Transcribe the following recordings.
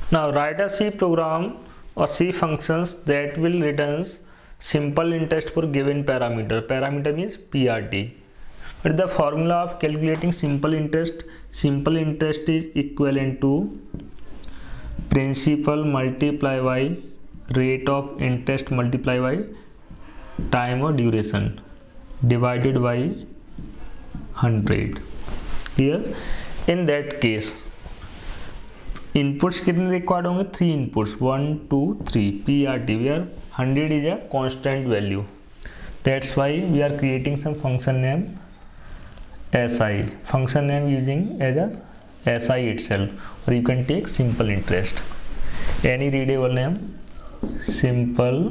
Now write a C program or C functions that will returns simple interest for given parameter. Parameter means PRT. What is the formula of calculating simple interest? Simple interest is equivalent to principal multiply by rate of interest multiply by time or duration divided by 100. Here in that case inputs कितने required होंगे? 3 inputs 1 2 3 PRT where 100 is a constant value. That's why we are creating some function name SI. Function name using as a SI itself, or you can take simple interest. Any readable name simple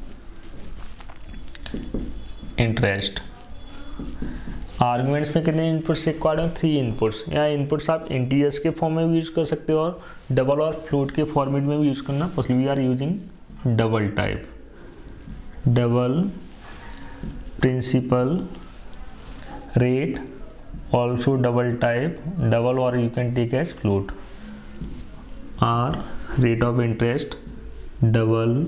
interest. Arguments में कितने inputs required हैं? 3 inputs. यहाँ inputs आप integers के form में भी use कर सकते हो और डबल और फ्लोट के फॉर्मेट में भी यूज़ करना possible. We are using double type, double principal rate, also double type, double और you can take as float. R rate of interest, double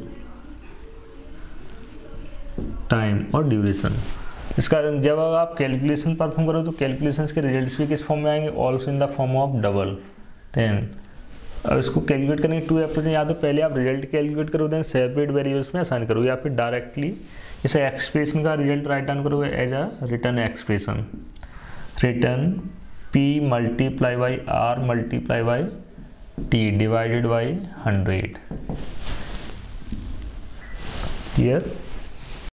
time और ड्यूरेशन. इसका जब आप कैलकुलेशन परफॉर्म करो तो कैलकुलेशंस के रिजल्ट्स भी किस फॉर्म में आएंगे? Also in the form of double. Then अब इसको कैलकुलेट करने के 2 अप्रोच. या तो पहले आप रिजल्ट कैलकुलेट करो देन सेपरेट वेरिएबल्स में असाइन करो, या फिर डायरेक्टली इस एक्सप्रेशन का रिजल्ट राइट डाउन करोगे as a return expression. Return P multiply by R multiply by T divided by 100. Here